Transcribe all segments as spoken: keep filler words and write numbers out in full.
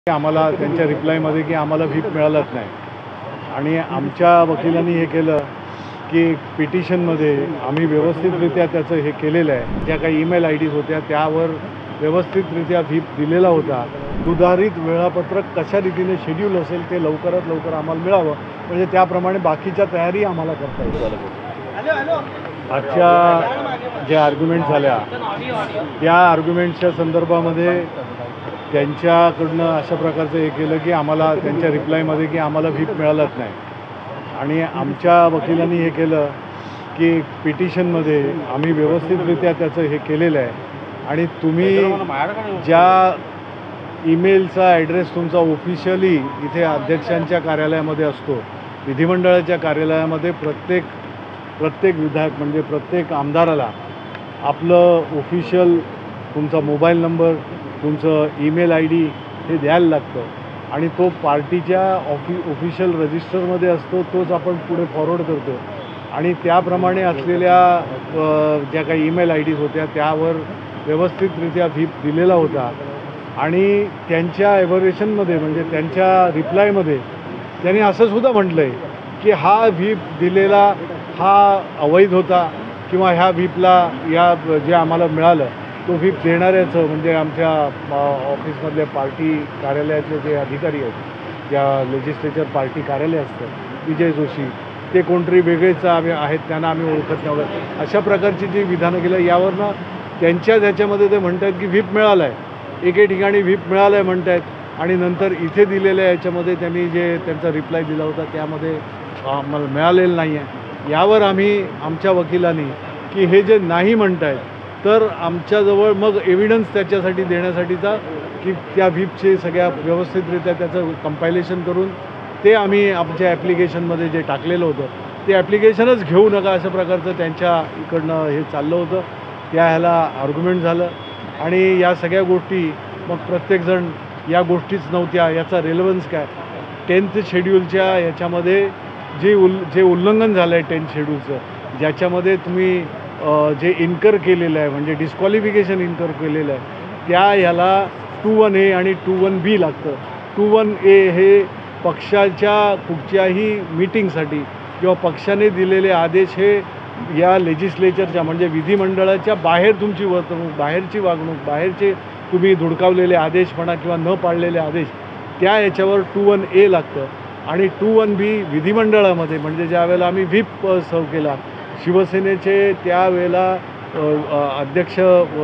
आम्हाला त्यांच्या रिप्लायमध्ये की आम्हाला व्हीप मिळालंच नाही आणि आमच्या वकिलांनी हे केलं की पिटिशनमध्ये आम्ही व्यवस्थितरित्या त्याचं हे केलेलं आहे। ज्या काही ईमेल आय डीज होत्या त्यावर व्यवस्थितरित्या व्हीप दिलेला होता। सुधारित वेळापत्रक कशा रीतीने शेड्यूल असेल ते लवकरात लवकर आम्हाला मिळावं, म्हणजे त्याप्रमाणे बाकीच्या तयारी आम्हाला करता येईल। आजच्या ज्या आर्ग्युमेंट झाल्या त्या आर्ग्युमेंटच्या संदर्भामध्ये त्यांच्याकडनं अशा प्रकारचं हे केलं की आम्हाला त्यांच्या रिप्लायमध्ये की आम्हाला व्हीप मिळालंच नाही आणि आमच्या वकिलांनी हे केलं की पिटिशनमध्ये आम्ही व्यवस्थितरित्या त्याचं हे केलेलं आहे आणि तुम्ही ज्या ईमेलचा ॲड्रेस तुमचा ऑफिशियली इथे अध्यक्षांच्या कार्यालयामध्ये असतो, विधिमंडळाच्या कार्यालयामध्ये प्रत्येक प्रत्येक विधायक म्हणजे प्रत्येक आमदाराला आपलं ऑफिशियल तुमचा मोबाईल नंबर, तुमचं ईमेल आय डी हे द्यायला लागतं आणि तो पार्टीच्या ऑफि ऑफिशियल रजिस्टरमध्ये असतो, तोच आपण पुढे फॉरवर्ड करतो आणि त्याप्रमाणे असलेल्या ज्या काही ईमेल आय डीज होत्या त्यावर व्यवस्थितरित्या व्हीप दिलेला होता आणि त्यांच्या एव्हरेशनमध्ये म्हणजे त्यांच्या रिप्लायमध्ये त्यांनी असंसुद्धा म्हटलं आहे की हा व्हीप दिलेला हा अवैध होता किंवा ह्या व्हीपला या जे आम्हाला मिळालं तो व्हीप देणाऱ्याचं म्हणजे आमच्या ऑफिसमधले पार्टी कार्यालयातले जे अधिकारी आहेत, ज्या लेजिस्लेचर पार्टी कार्यालय असतं विजय जोशी, ते कोणतरी वेगळेच आम्ही आहेत, त्यांना आम्ही ओळखत नव्हतं, अशा प्रकारची जी विधानं केलं। यावरनं त्यांच्या त्याच्यामध्ये ते म्हणत आहेत की व्हीप मिळालं आहे, एके ठिकाणी व्हीप मिळालं आहे म्हणत आहेत आणि नंतर इथे दिलेल्या याच्यामध्ये त्यांनी जे त्यांचा रिप्लाय दिला होता त्यामध्ये आम्हाला मिळालेलं नाही आहे। यावर आम्ही आमच्या वकिलांनी की हे जे नाही म्हणत आहेत तर आमच्याजवळ मग एव्हिडन्स त्याच्यासाठी देण्यासाठीचा की त्या व्हीपचे सगळ्या व्यवस्थितरित्या त्याचं कंपायलेशन करून ते आम्ही आमच्या ॲप्लिकेशनमध्ये जे टाकलेलं होतं ते ॲप्लिकेशनच घेऊ नका अशा प्रकारचं त्यांच्या इकडनं हे चाललं होतं। त्या ह्याला आर्ग्युमेंट झालं आणि या सगळ्या गोष्टी मग प्रत्येकजण या गोष्टीच नव्हत्या, याचा रेलेवन्स काय, टेन्थ शेड्यूलच्या याच्यामध्ये जे उल जे उल्लंघन झालं आहे टेन्थ शेड्यूलचं, ज्याच्यामध्ये तुम्ही जे इन्कर केलेलं आहे म्हणजे डिस्क्वालिफिकेशन इन्कर केलेलं आहे त्या ह्याला टू वन ए आणि टू वन बी लागतं। टू वन ए हे पक्षाच्या कुठच्याही मीटिंगसाठी किंवा पक्षाने दिलेले आदेश हे या लेजिस्लेचरच्या म्हणजे विधिमंडळाच्या बाहेर तुमची वर्तणूक, बाहेरची वागणूक, बाहेरचे तुम्ही धुडकावलेले आदेश म्हणा किंवा न पाळलेले आदेश त्या याच्यावर टू वन ए लागतं आणि टू वन बी विधिमंडळामध्ये म्हणजे ज्या वेळेला आम्ही व्हीप सर्व केला शिवसेनेचे त्यावेळेला अध्यक्ष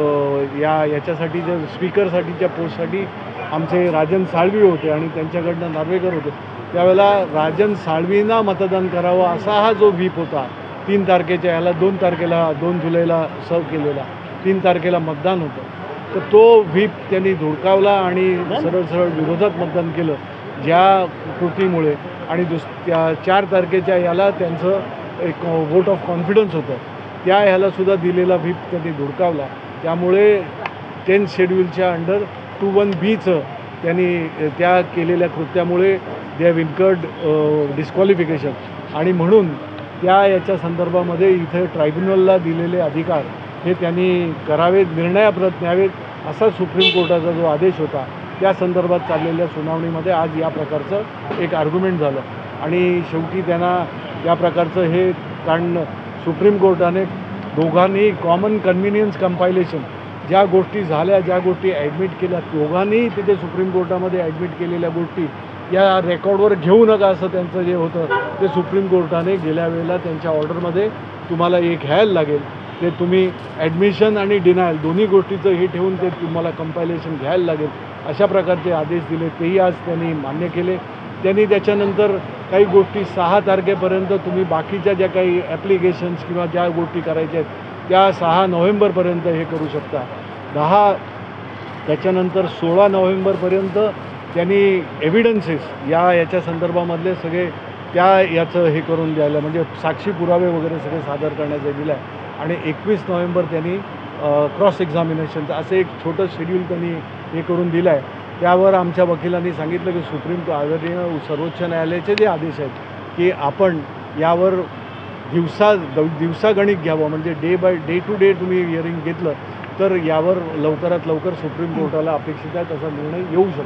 या याच्यासाठी जे स्पीकरसाठीच्या पोस्टसाठी आमचे राजन साळवी होते आणि त्यांच्याकडनं नार्वेकर होते, त्यावेळेला राजन साळवींना मतदान करावं असा हा जो व्हीप होता तीन तारखेच्या ह्याला दोन तारखेला दोन जुलैला सर्व केलेला, तीन तारखेला मतदान होतं, तर तो व्हीप त्यांनी धुडकावला आणि सरळ सरळ विरोधात मतदान केलं ज्या कृतीमुळे आणि दुस त्या चार तारखेच्या याला त्यांचं एक वोट ऑफ कॉन्फिडन्स होतं त्या ह्यालासुद्धा दिलेला व्हीप त्यांनी धुडकावला। त्यामुळे टेन्थ शेड्यूलच्या अंडर टू वन बीचं त्यांनी त्या केलेल्या कृत्यामुळे दे हॅव इन्कर्ड डिस्क्वालिफिकेशन आणि म्हणून त्या याच्या संदर्भामध्ये इथे ट्रायब्युनलला दिलेले अधिकार हे त्यांनी करावेत, निर्णयाप्रत न्यावेत असा सुप्रीम कोर्टाचा जो आदेश होता त्या संदर्भात चाललेल्या सुनावणीमध्ये आज या प्रकारचं एक आर्ग्युमेंट झालं आणि शेवटी त्यांना या प्रकारचं हे कारण सुप्रीम कोर्टाने दोघांनी कॉमन कन्व्हिनियन्स कंपायलेशन ज्या गोष्टी झाल्या, ज्या गोष्टी ॲडमिट केल्या, दोघांनी तिथे सुप्रीम कोर्टामध्ये ॲडमिट केलेल्या गोष्टी या रेकॉर्डवर घेऊ नका असं त्यांचं जे होतं ते सुप्रीम कोर्टाने गेल्या वेळेला त्यांच्या ऑर्डरमध्ये तुम्हाला एक घ्यायला लागेल, ते तुम्ही ॲडमिशन आणि डिनायल दोन्ही गोष्टीचं हे ठेवून ते तुम्हाला कंपायलेशन घ्यायला लागेल अशा प्रकारचे आदेश दिले, तेही आज त्यांनी मान्य केले। त्यांनी त्याच्यानंतर काही गोष्टी सहा तारखेपर्यंत तुम्ही बाकीच्या ज्या काही ॲप्लिकेशन्स किंवा ज्या गोष्टी करायच्या आहेत त्या सहा नोव्हेंबरपर्यंत हे करू शकता। दहा त्याच्यानंतर सोळा नोव्हेंबरपर्यंत त्यांनी एव्हिडन्सेस या याच्या संदर्भामधले सगळे त्या याचं हे करून द्यायला म्हणजे साक्षी पुरावे वगैरे सगळे सादर करण्याचं दिलं आहे आणि एकवीस नोव्हेंबर त्यांनी क्रॉस एक्झामिनेशनचं असं एक छोटं शेड्यूल त्यांनी हे करून दिलं आहे। त्यावर आमच्या वकिलांनी सांगितलं की सुप्रीम आदरणीय सर्वोच्च न्यायालयाचे जे आदेश आहेत की आपण यावर दिवसा दिवसागणिक घ्यावं म्हणजे day by day to day तुम्ही हिअरिंग घेतलं तर यावर लवकरात लवकर सुप्रीम कोर्टाला अपेक्षित आहे तसा निर्णय येऊ शकेल।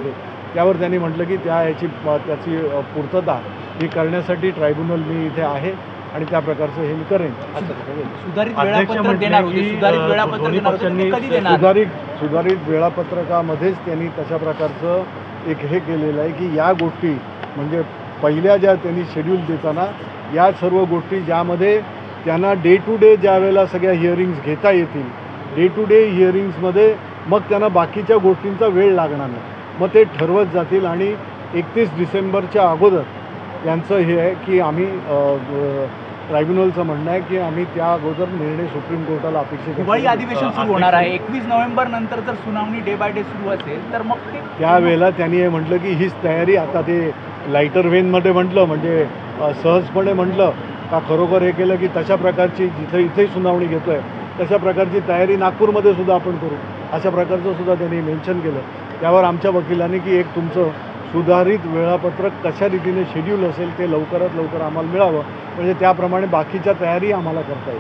त्यावर त्यांनी म्हटलं की त्या याची त्याची पूर्तता ही करण्यासाठी ट्रायब्युनल मी इथे आहे आणि त्या प्रकारचं हे मी करेन. सुधारित वेळापत्रक देणार होते, सुधारित वेळापत्रक देणार होते, कधी देणार? सुधारित सुधारित वेळापत्रकामध्येच त्यांनी तशा प्रकारचं एक हे केलेलं आहे की या गोष्टी म्हणजे पहिल्या ज्या त्यांनी शेड्यूल देताना या सर्व गोष्टी ज्यामध्ये त्यांना डे टू डे ज्या वेळेला सगळ्या हिअरिंग्स घेता येतील, डे टू डे हिअरिंग्समध्ये मग त्यांना बाकीच्या गोष्टींचा वेळ लागणार नाही, मग ते ठरवत जातील आणि एकतीस डिसेंबरच्या अगोदर यांचं हे आहे की आम्ही ट्रायब्युनलचं म्हणणं आहे की आम्ही त्या अगोदर निर्णय सुप्रीम कोर्टाला अपेक्षित. हिवाळी अधिवेशन सुरू होणार आहे, एकवीस नोव्हेंबर नंतर जर सुनावणी डे बाय डे सुरू असेल तर मग ते त्यावेळेला त्यांनी हे म्हटलं की हीच तयारी आता ते लाईटर वेनमध्ये म्हटलं म्हणजे सहजपणे म्हटलं का खरोखर हे केलं की तशा प्रकारची जिथं इथेही सुनावणी घेतो आहे तशा प्रकारची तयारी नागपूरमध्ये सुद्धा आपण करू अशा प्रकारचं सुद्धा त्यांनी मेन्शन केलं. त्यावर आमच्या वकिलांनी की एक तुमचं सुधारित वेळापत्रक कशा रीतीने शेड्यूल असेल ते लवकरात लवकर आम्हाला मिळावं म्हणजे त्याप्रमाणे बाकीच्या तयारी आम्हाला करता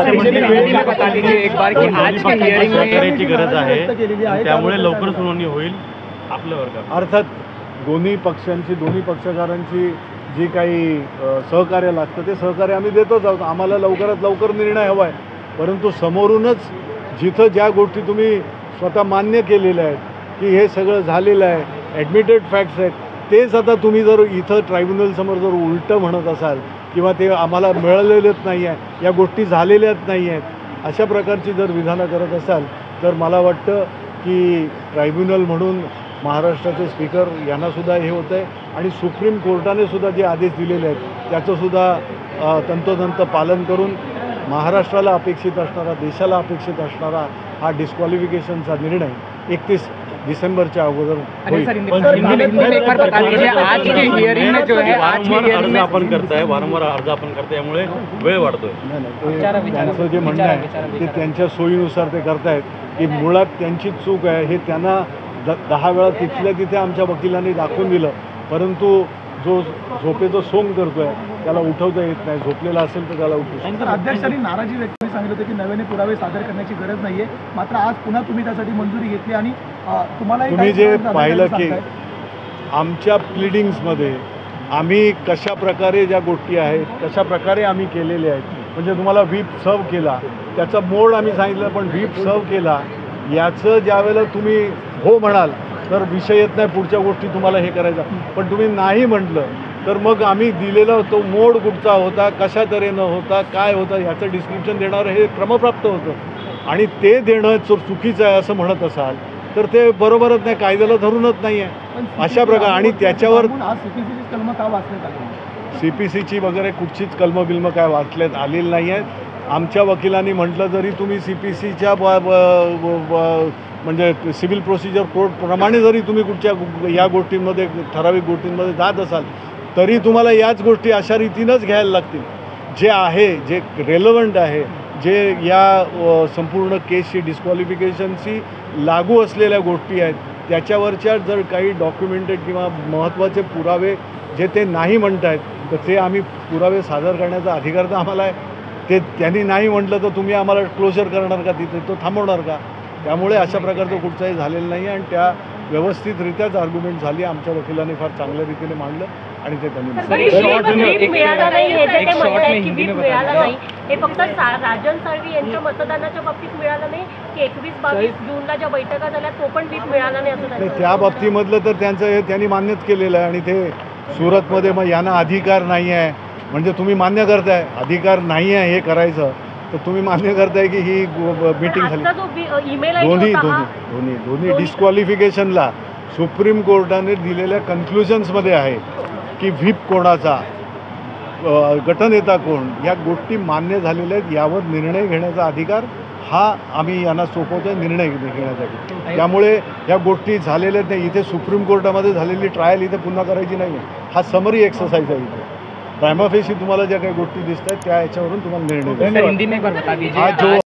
येईल. गरज आहे त्यामुळे लवकर सुनावणी होईल आपल्या वर्गात. अर्थात दोन्ही पक्षांची दोन्ही पक्षकारांची जी काही सहकार्य लागतं ते सहकार्य आम्ही देतोच आहोत. आम्हाला लवकरात लवकर निर्णय हवा आहे, परंतु समोरूनच जिथं ज्या गोष्टी तुम्ही स्वतः मान्य केलेल्या आहेत की हे सगळं झालेलं आहे, ॲडमिटेड फॅक्ट्स आहेत, तेच आता तुम्ही जर इथं ट्रायब्युनलसमोर जर उलटं म्हणत असाल किंवा ते आम्हाला मिळालेलंच नाही आहे, या गोष्टी झालेल्याच नाही आहेत, अशा प्रकारची जर विधानं करत असाल तर मला वाटतं की ट्रायब्युनल म्हणून महाराष्ट्राचे स्पीकर यांनासुद्धा हे होतं आहे आणि सुप्रीम कोर्टाने सुद्धा जे आदेश दिलेले आहेत त्याचंसुद्धा तंतोतंत पालन करून महाराष्ट्राला अपेक्षित असणारा देशाला अपेक्षित असणारा हा डिस्क्वालिफिकेशनचा निर्णय एकतीस दिसंबरच्या अगोदर होईल. अर्ज आपण करताय वारंवार अर्ज आपण करताय यामुळे वेळ वाढतोय. त्यांचं जे म्हणणं आहे ते त्यांच्या सोयीनुसार ते करतायत की मुळात त्यांची चूक आहे हे त्यांना द दहा वेळा तिथल्या तिथे आमच्या वकिलांनी दाखवून दिलं, परंतु जो झोपेचं सोंग करतोय त्याला उठवता येत नाही, झोपलेला असेल तर त्याला उठू. अध्यक्षांनी नाराजी व्यक्त सांगितलं होतं की नव्याने पुरावे सादर करण्याची गरज नाहीये, मात्र आज पुन्हा तुम्ही त्यासाठी मंजुरी घेतली आणि तुम्हाला तुम्ही जे पाहिलं की आमच्या प्लिडिंग्समध्ये आम्ही कशा प्रकारे ज्या गोष्टी आहेत कशा प्रकारे आम्ही केलेल्या आहेत म्हणजे तुम्हाला व्हीप सर्व केला त्याचा मोड आम्ही सांगितलं, पण व्हीप सर्व केला याचं ज्या वेळेला तुम्ही हो म्हणाल तर विषय येत नाही पुढच्या गोष्टी तुम्हाला हे करायचा, पण तुम्ही नाही म्हटलं तर मग आम्ही दिलेला तो मोड कुठचा होता, कशा तऱ्हेनं होता, काय होतं याचं डिस्क्रिप्शन देणारं हे क्रमप्राप्त होतं आणि ते देणं जर चुकीचं आहे असं म्हणत असाल तर ते बरोबरच नाही, कायद्याला धरूनच नाही आहे अशा प्रकार. आणि त्याच्यावर कलम का वाचण्यात सी पी सीची वगैरे कुठचीच कलम बिल्म काय वाचण्यात आलेली नाही आहेत. आमच्या वकिलांनी म्हटलं जरी तुम्ही सी पी सीच्या म्हणजे सिव्हिल प्रोसिजर कोर्टप्रमाणे जरी तुम्ही कुठच्या या गोष्टींमध्ये ठराविक गोष्टींमध्ये जात असाल तरी तुम्हाला याच गोष्टी अशा रीतीनंच घ्यायला लागतील जे आहे जे रेलेवंट आहे जे या संपूर्ण केसची डिस्क्वालिफिकेशनची लागू असलेल्या गोष्टी आहेत त्याच्यावरच्या जर काही डॉक्युमेंटेड किंवा महत्त्वाचे पुरावे जे ते नाही म्हणत आहेत तर ते आम्ही पुरावे सादर करण्याचा अधिकार तर आम्हाला आहे. ते त्यांनी नाही म्हटलं तर तुम्ही आम्हाला क्लोजर करणार का, तिथे तो थांबवणार का? त्यामुळे अशा प्रकारचं कुठचंही झालेलं नाही आणि त्या व्यवस्थितरित्याच आर्ग्युमेंट झाली. आमच्या वकिलांनी फार चांगल्या रीतीने मांडलं आणि ते त्यांनी मिळाला नाही हे जे ते म्हणताय की व्हीप मिळाला नाही हे फक्त राजन साळवी यांच्या मतदानाच्या बाबतीत मिळालं नाही की एकवीस बावीस जूनला ज्या बैठका झाल्या तो पण व्हीप मिळाला नाही असं त्या बाबतीमधलं तर त्यांचं हे त्यांनी मान्यच केलेलं आहे आणि ते सुरतमध्ये मग यांना अधिकार नाही आहे म्हणजे तुम्ही मान्य करताय अधिकार नाही आहे हे करायचं तर तुम्ही मान्य करताय की ही मीटिंग झाली. दोन्ही दोन्ही दोन्ही दोन्ही डिस्क्वालिफिकेशनला सुप्रीम कोर्टाने दिलेल्या कन्क्लुजन्समध्ये आहे की व्हीप कोणाचा गटनेता कोण या गोष्टी मान्य झालेल्या आहेत. यावर निर्णय घेण्याचा अधिकार हा आम्ही यांना सोपवतोय निर्णय घेण्यासाठी. त्यामुळे या गोष्टी झालेल्या नाही. इथे सुप्रीम कोर्टामध्ये झालेली ट्रायल इथे पुन्हा करायची नाही आहे. हा समरी एक्सरसाइज आहे. इथे प्रायमा फेसी तुम्हाला ज्या काही गोष्टी दिसत आहेत त्या याच्यावरून तुम्हाला निर्णय हिंदी में हा जो